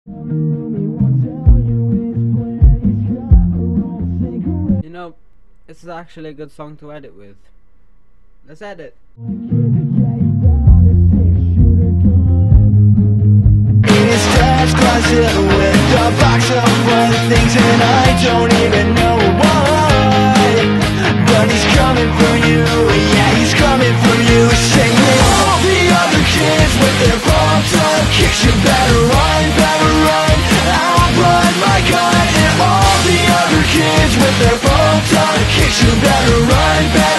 You know, this is actually a good song to edit with. Let's edit. In his dad's closet with a box of fun things, and I don't even know why. But he's coming for you, yeah, he's coming for you. Saying all the other kids with their pumped up kicks, you better run, I'll run my gun. And all the other kids with their pumped up kicks, you better run,